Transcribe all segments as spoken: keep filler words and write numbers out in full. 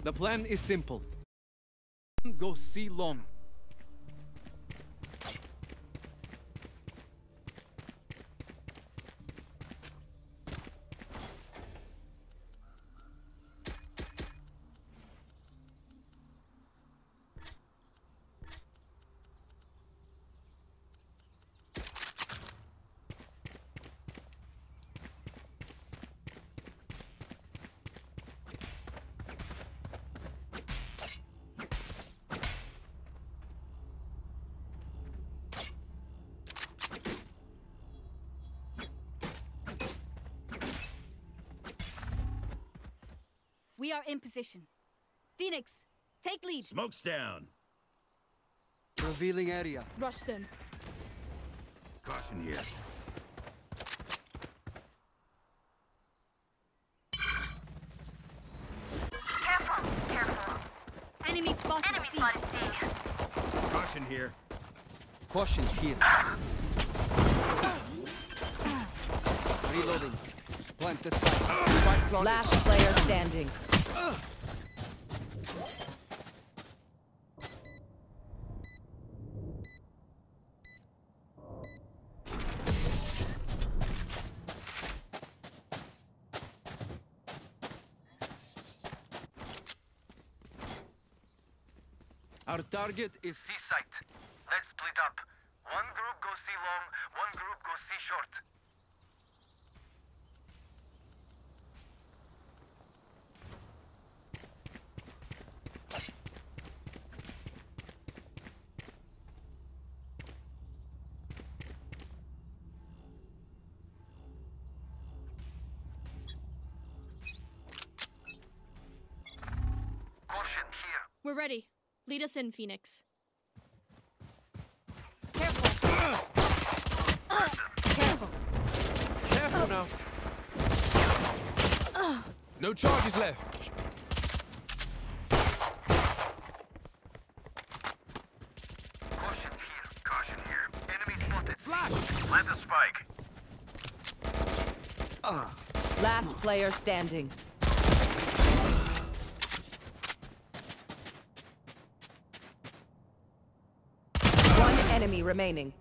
The plan is simple. Go see long. We are in position. Phoenix, take lead. Smoke's down. Revealing area. Rush them. Caution here. Careful, careful. Enemy spotted. Enemy C. spotted C. Caution here. Caution here. Reloading. Plant this spike. Spike planted. Last player standing. Our target is C site. Let's split up. One group go C long, one group go C short. Caution here. We're ready. Lead us in, Phoenix. Careful. Careful. Careful now. No charges left. Caution here. Caution here. Enemy spotted. Flash. Plant a spike. Last player standing. One enemy remaining.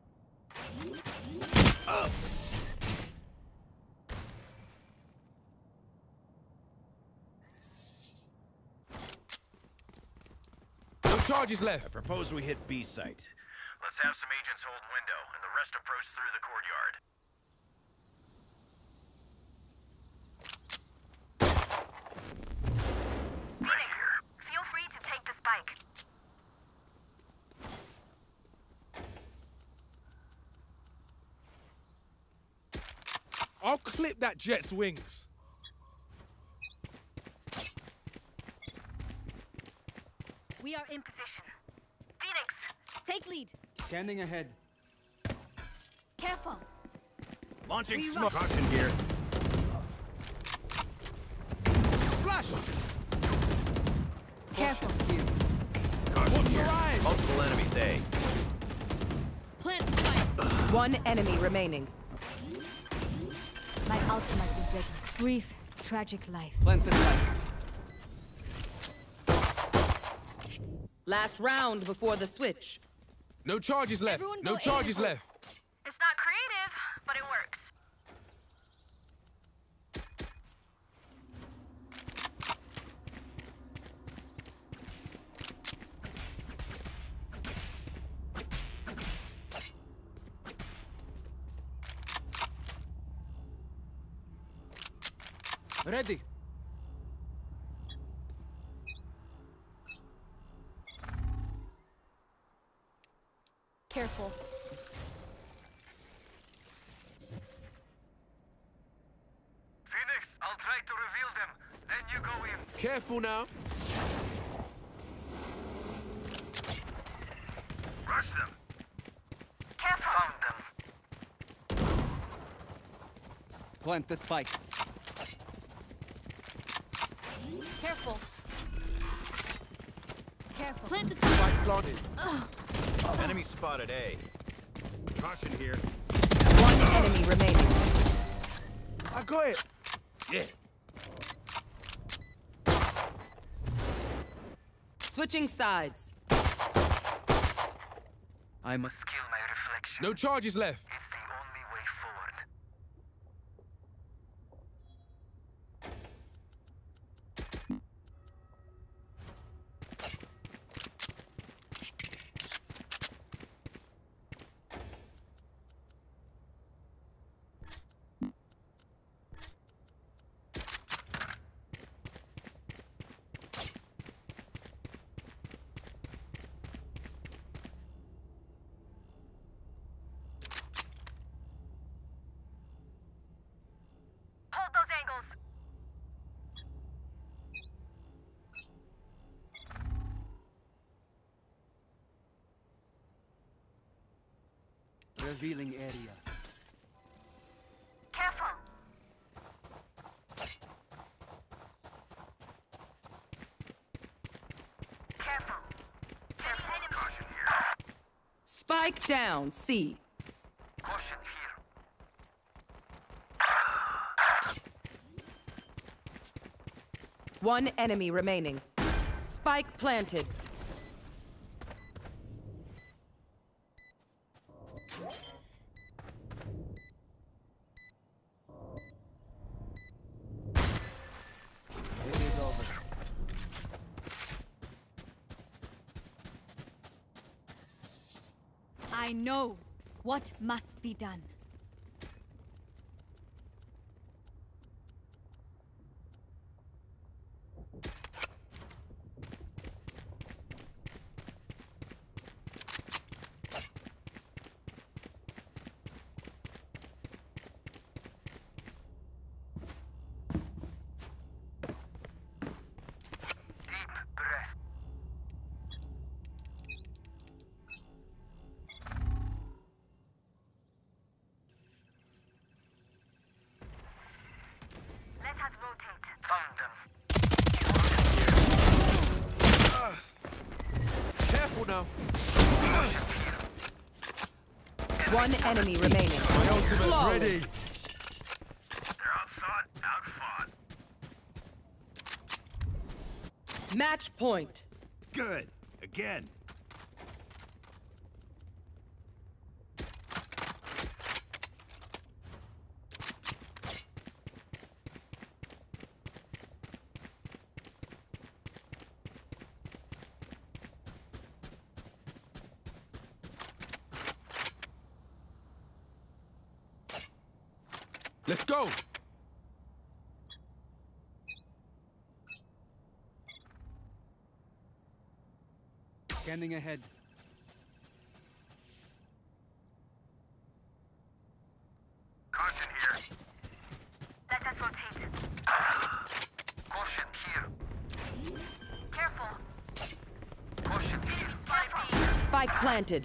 No charges left. I propose we hit B site. Let's have some agents hold window, and the rest approach through the courtyard. Phoenix, feel free to take the spike. I'll clip that jet's wings. We are in position. Phoenix, Take lead. scanning ahead. Careful. Launching We smoke. rush. Caution here. Flash. Careful. Here. Caution Watch your here. eyes. Multiple enemies A. Plant the spike. One enemy remaining. My ultimate is ready. Brief, tragic life. Plant this spike. Last round before the switch. No charges left. Everyone No go charges A. left. it's not creative, but it works. Ready. Careful. Phoenix, I'll try to reveal them. Then you go in. Careful now. Rush them. Careful. Found them. Plant the spike. Careful. Careful. Plant the spike. Spike planted. Enemy spotted A. Caution here. One enemy remaining. I got it. Yeah. Switching sides. I must. Kill my reflection. No charges left. It's the only way forward. Hold those angles. Revealing area. Careful. Careful. Careful. Caution here. Spike down, C. Caution here. One enemy remaining. Spike planted. It is over. I know what must be done. Deep breath. Let us rotate. Found them. Careful now. Caution here. One enemy remaining. My ultimate's Flawless. ready. They're outside, outfought. Match point. Good. Again. Let's go. Scanning ahead. Caution here. Let us rotate. Caution here. Careful. Caution here. Careful. Spike planted.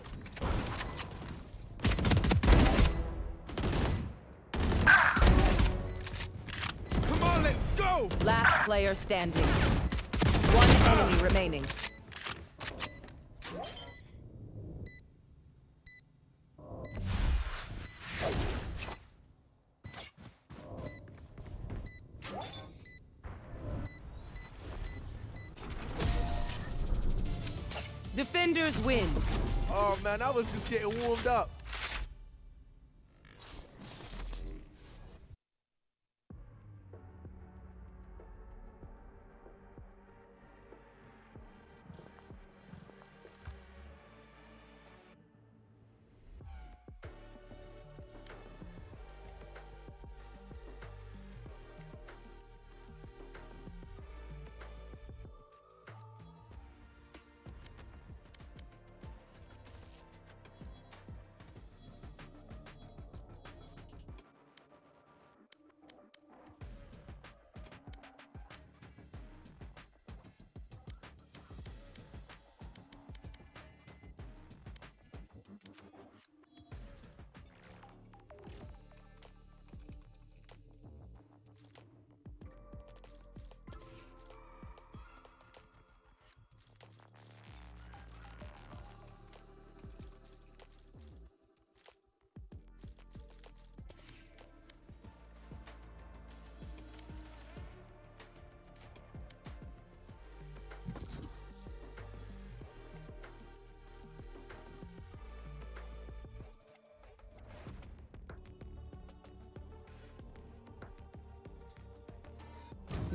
Come on, let's go. Last player standing. One enemy remaining. Defenders win. Oh man, I was just getting warmed up.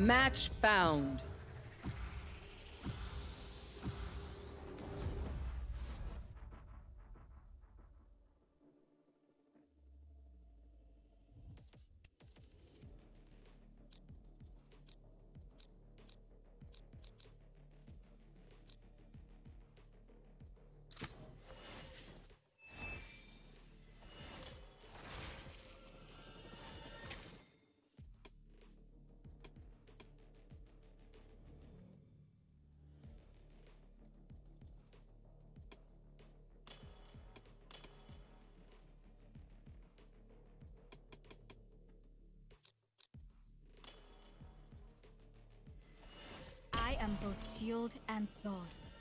Match found. I am both shield and sword.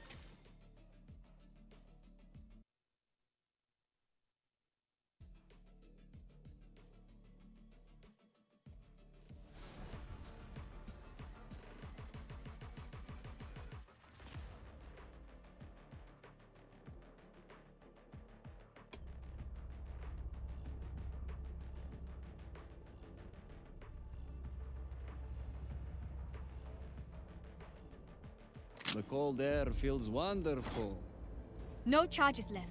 The cold air feels wonderful. No charges left.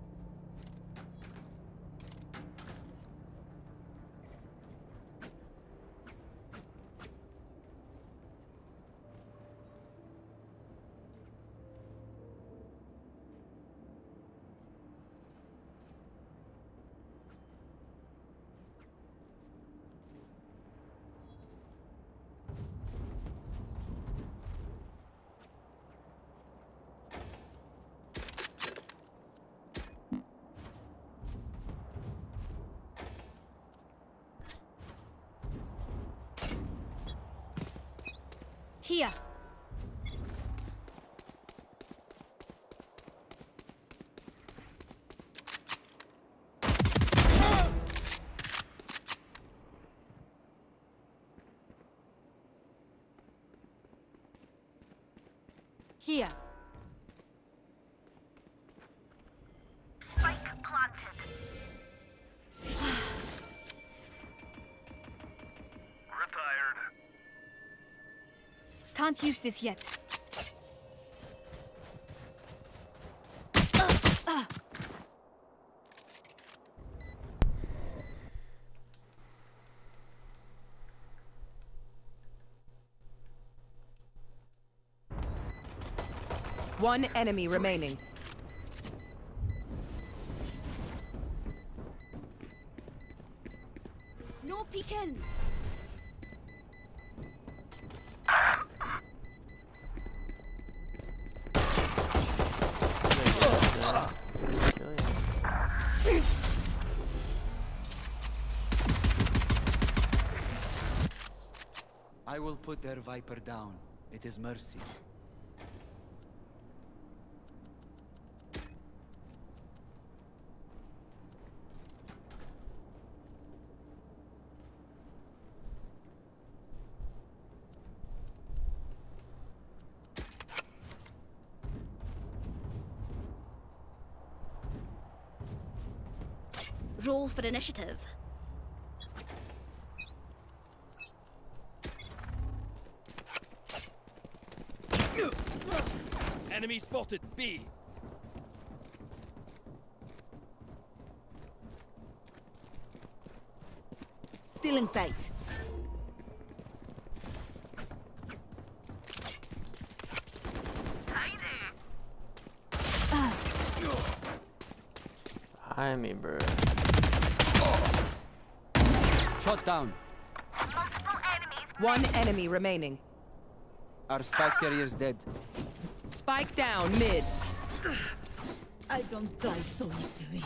Here. Here. Spike planted. Retired. Can't use this yet. One enemy remaining. No peeking. I will put their Viper down. It is mercy. Roll for initiative. Enemy spotted. B. Still in sight. Hi me, bro. Shot down. Multiple enemies. One enemy remaining. Our spike carrier's dead. Spike down mid. I don't die so easily.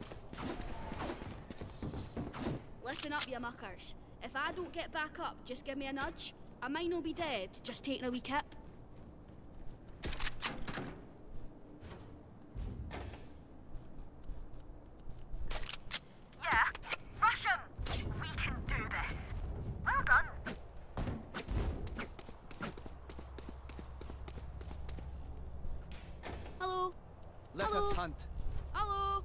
Listen up, you muckers. If I don't get back up, just give me a nudge. I might not be dead, just taking a wee kip. Yeah. Rush 'em. We can do this. Well done. Hello? Let Hello? us hunt. Hello?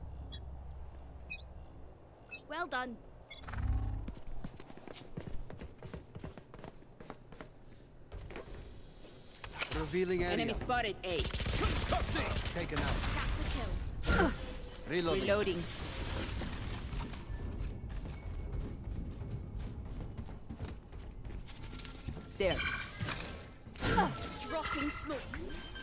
Well done. Revealing area. Enemy spotted A. Taken out. That's a kill. Reloading. Reloading. There. Dropping smokes.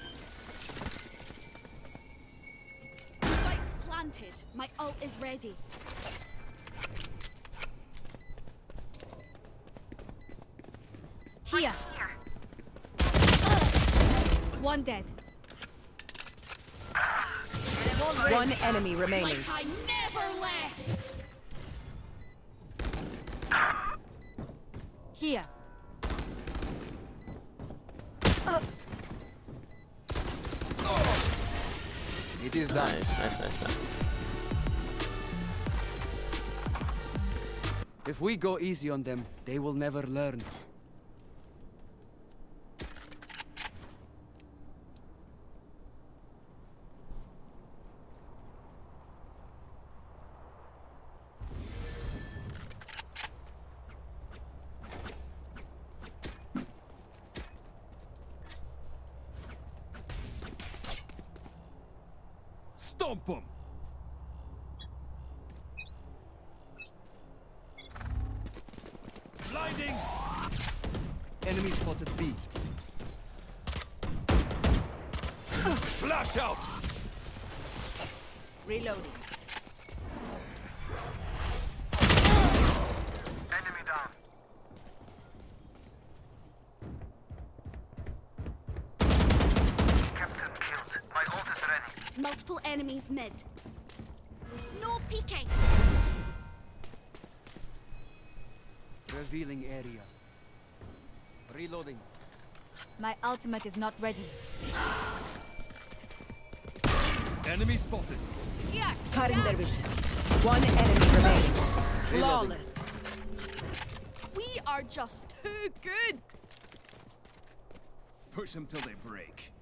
Spike planted. My ult is ready. Here. One dead. One enemy remaining. Like I never left. Here. It is done. Nice, nice, nice, nice. If we go easy on them, they will never learn. Stomp 'em! Blinding! Enemy spotted B. Flash out! Reloading. Enemy down. Captain killed. My ult is ready. Multiple enemies mid. No peeking. Revealing area. Reloading. My ultimate is not ready. Enemy spotted. Here. Cutting their vision. One enemy remaining. Reloading. Flawless. We are just too good. Push them till they break.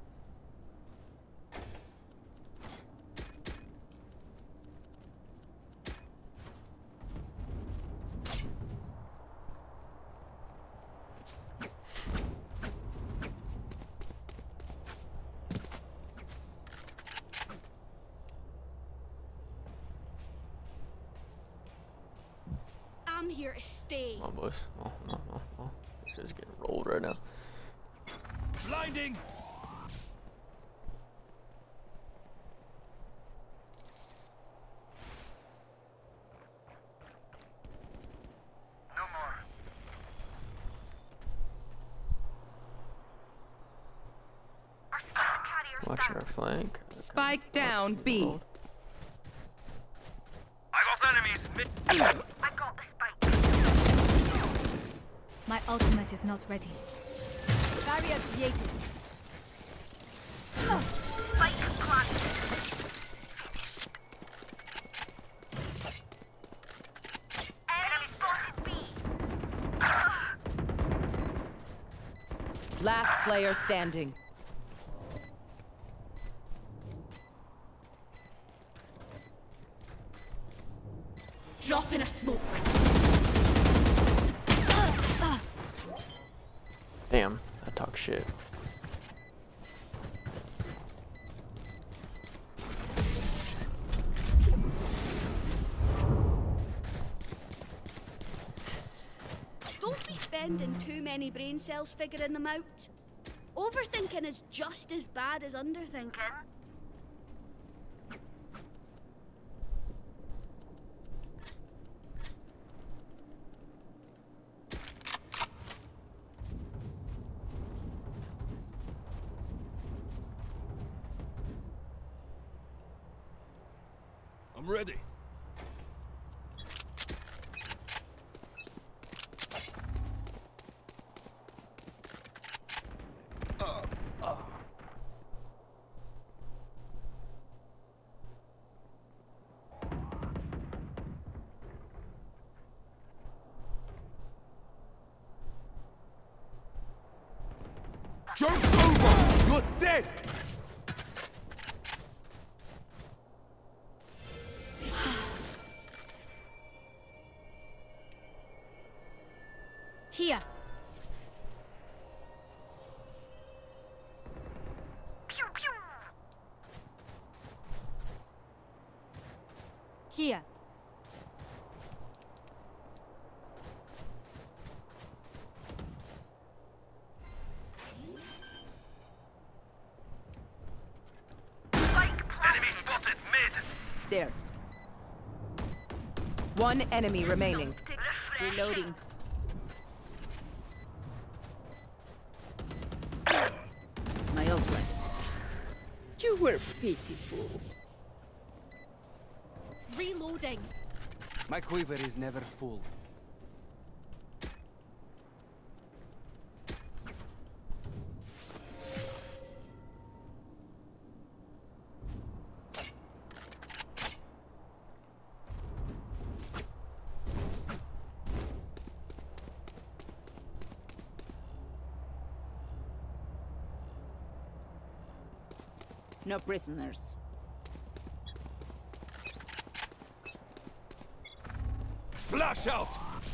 I'm here to stay. Come on, boys. Oh, no, no, no. This is getting rolled right now. Blinding! No more. Our spike carrier's Watching down. our flank. Spike down B. I got enemies. Mid. I got the spike. My ultimate is not ready. Barrier created. Spike planted. Finished. Enemy spotted B. Last player standing. Dropping a smoke. Damn, I talk shit. Don't be spending too many brain cells figuring them out. Overthinking is just as bad as underthinking. I'm ready. Joke's over! You're dead! Here. There. One enemy remaining. Reloading. My old one. You were pitiful. Reloading. My quiver is never full. No prisoners. Flash out!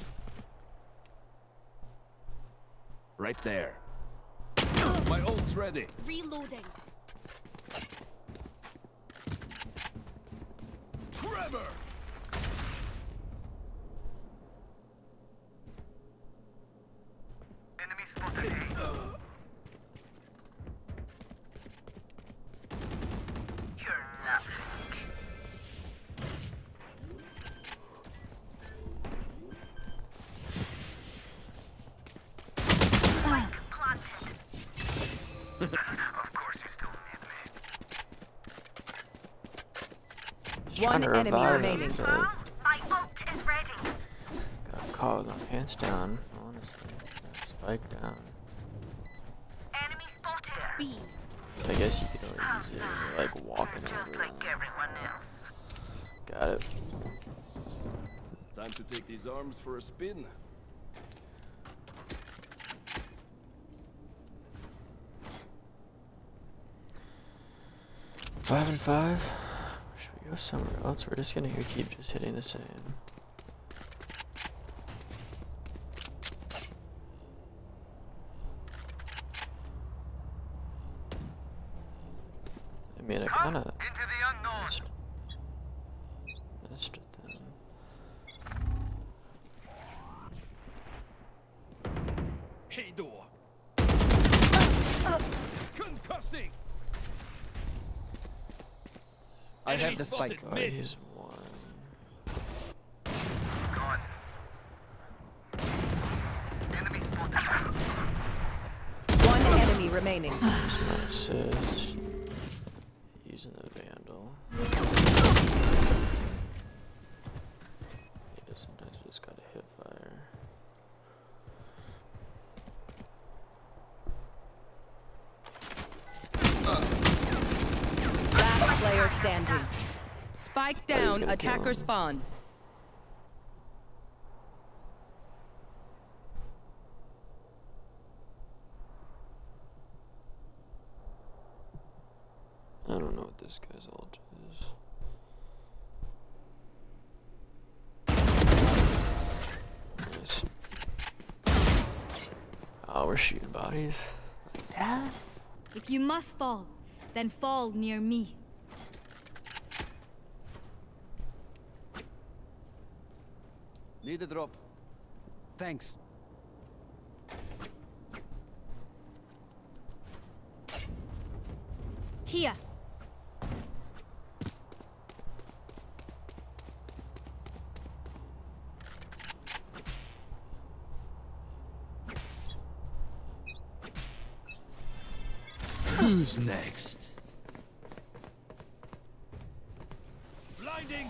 Right there. My ult's ready. Reloading. Trevor! Enemy spotted A. You're nothing. Of course you still need me. One enemy revive him, remaining. but Well, my ult is ready. got caught with my pants down, honestly. Got spiked down. Enemy spotted. B. So I guess you could always use it when you're like walking Just over like them. everyone else. Got it. Time to take these arms for a spin. Five and five. Should we go somewhere else? We're just gonna here keep just hitting the same. I mean, I Come kind into of the unknown. missed, missed it then. Hey door. Concussing. I Enemy have the spotted spike. Oh, mid. he's one. Gone. Enemy spotted. One enemy remaining. Here's my assist. Using the vandal. Yeah, sometimes you just gotta hit fire. Last player standing. Spike he's down, gonna kill attacker him. spawn. I don't know what this guy's ult is. Nice. Oh, we're shooting bodies. Dad? If you must fall, then fall near me. Need a drop. Thanks. Here. Who's next? Blinding.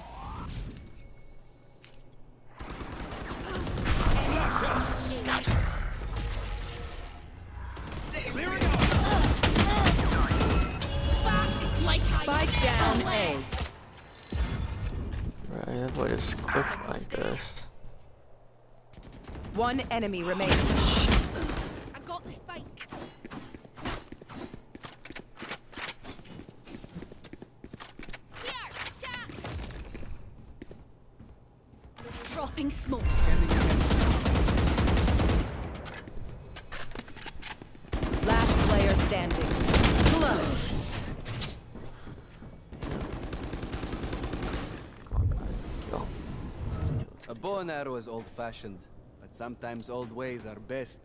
Flash out. Scatter. Clearing out. Like Spike down A. Right, that boy just quick like this. One enemy remaining. I got the spike. Here, cat. Dropping smoke. Last player standing. Clutch. Come on, guys. Kill. A bow and arrow is old-fashioned, but sometimes old ways are best.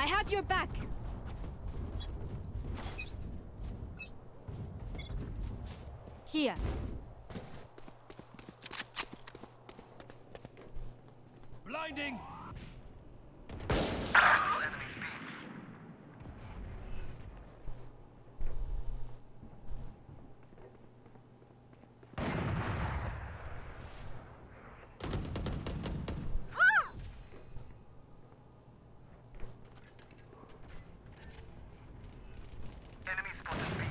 I have your back. Here. Blinding! Enemies B. Enemy spotted B.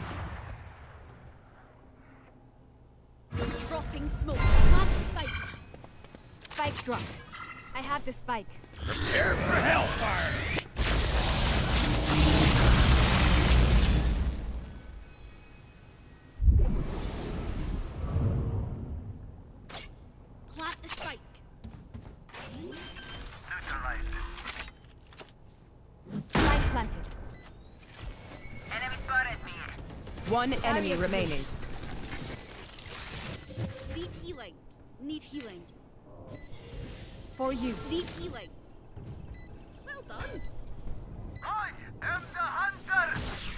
Dropping smoke. Plant spike. Spike dropped. I have the spike. Prepare for hellfire! Plant the spike. Neutralized. Spike planted. Enemy spotted me. One enemy remaining. Need healing. Need healing. For you. Need healing. Well done. I am the hunter!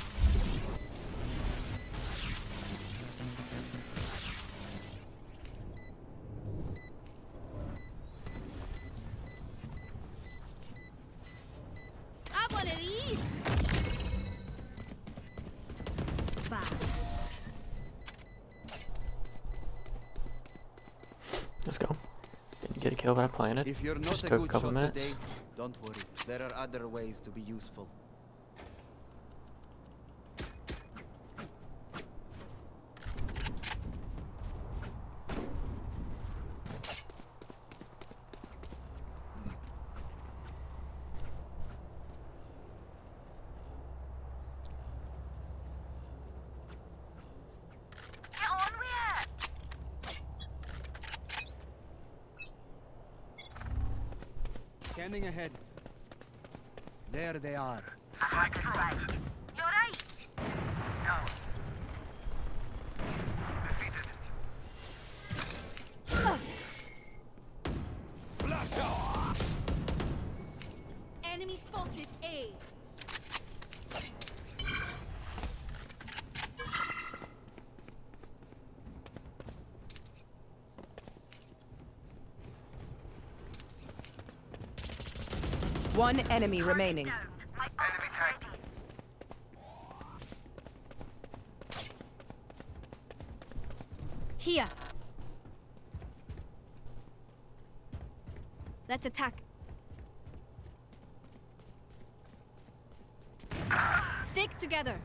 Have one of these. Bad. Let's go. Didn't get a kill, but I planted. If you're not Just a took a good couple shot minutes. today, don't worry. There are other ways to be useful. Get on with it. Scanning ahead. There they are. Strike spot. You're right. Down. Defeated. Flash out! Enemy spotted A. One enemy remaining. Down. My Enemy ult's tagged. ready. Here. Let's attack. Stick together.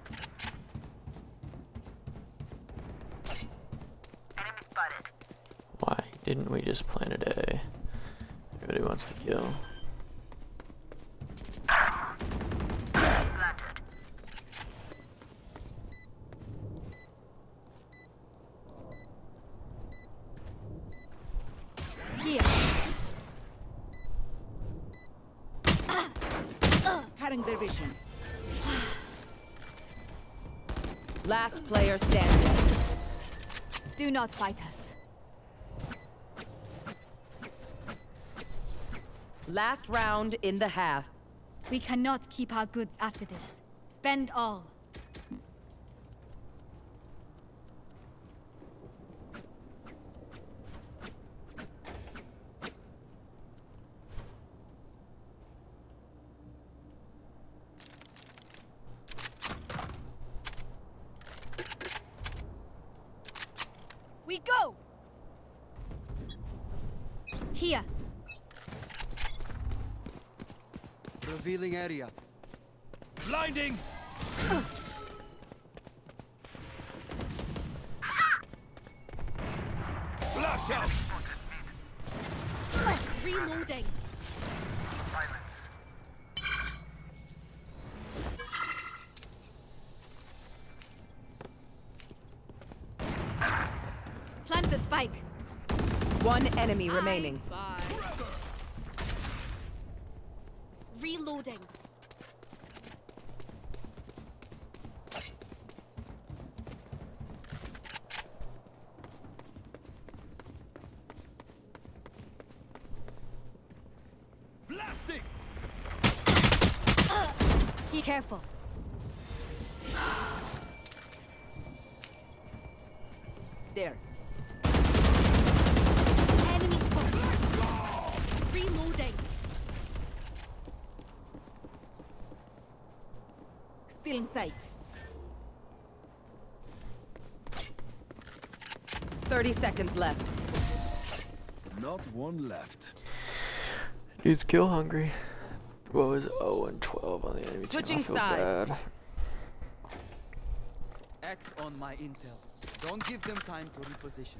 Enemy spotted. Why didn't we just plant a day? Everybody wants to kill. Planted. Here. Cutting their vision. Last player standing. Do not fight us. Last round in the half. We cannot keep our goods after this. Spend all. We go! Here. Revealing area. Blinding! Flash out! Reloading. Silence. Plant the spike. One enemy remaining. Bye. Reloading. Blasting! Be careful. There. Enemy spotted. Reloading. Still in sight. Thirty seconds left. Not one left. Dude's kill hungry. What was oh and twelve on the enemy Switching team? I feel sides. bad. Act on my intel. Don't give them time to reposition.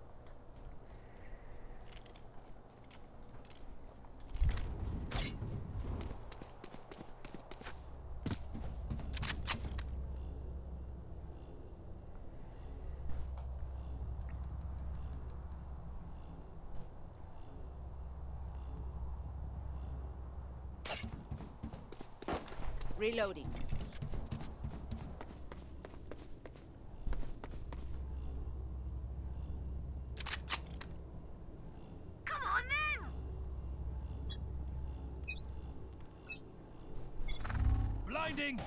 Reloading. Come on then! Blinding!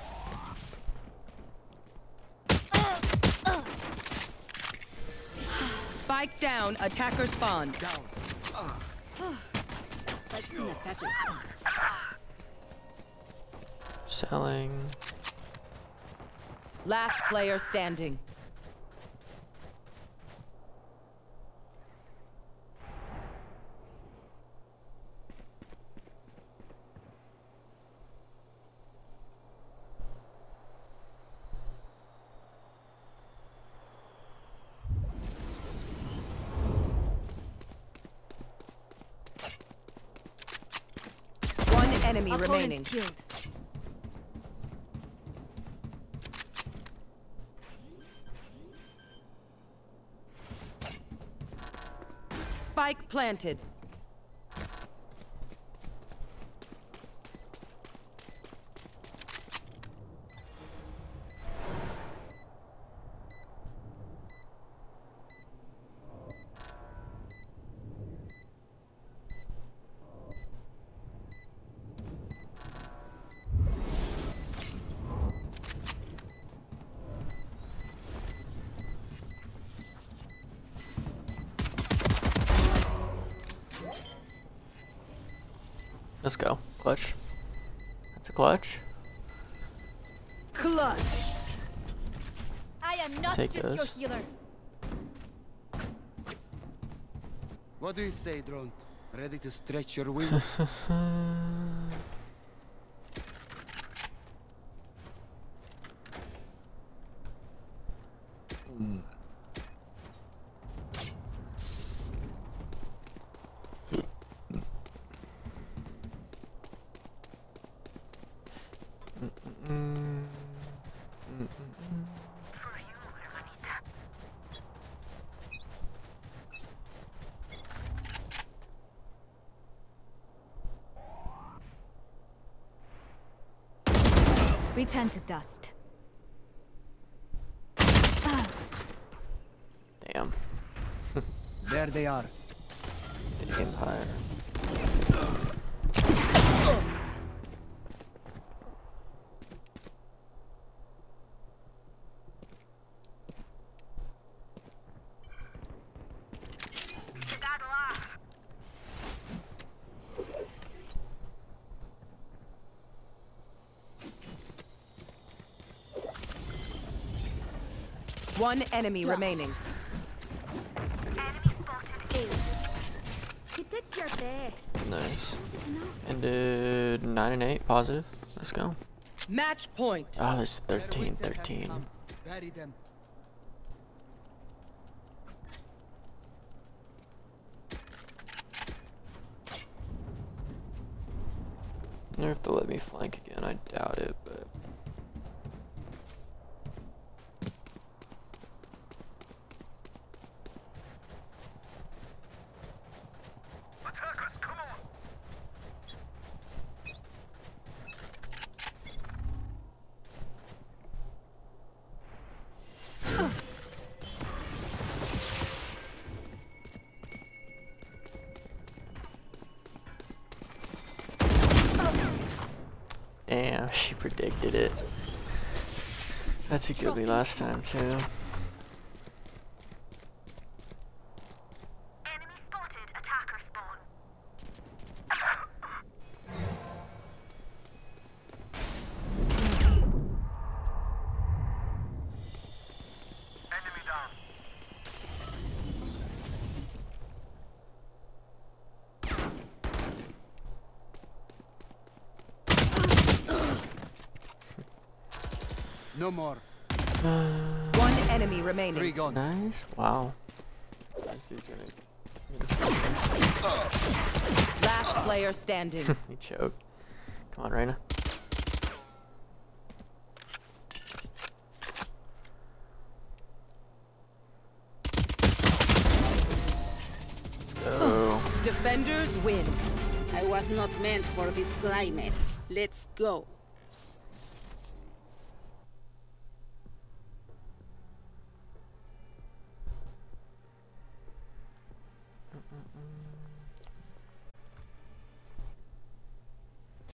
Spike down. Attacker spawn. Down. Spike's in attacker spawn. Selling. Last player standing. One enemy Opponent remaining. killed. Spike planted. Let's go. Clutch. That's a clutch. Clutch. I am not Take just this. your healer. What do you say, drone? Ready to stretch your wings? For you, hermanita. Return to dust. Damn. There they are. Empire. Skedaddle off. One enemy remaining. Enemy spotted. You did your best. Nice. Was it enough? Ended nine and eight. Positive. Let's go. Match point. Oh, it's Their thirteen winter has thirteen. come. Bury them. I wonder if they'll let me flank again. I doubt it, but. Attack us, come on! Damn, she predicted it. That's a goodie last time too. Enemy spotted. Attacker spawn. Enemy down. No more. One enemy remaining. Three gone. Nice. Wow. This dude's gonna. Last player standing. He choked. Come on, Reyna. Let's go. Defenders win. I was not meant for this climate. Let's go.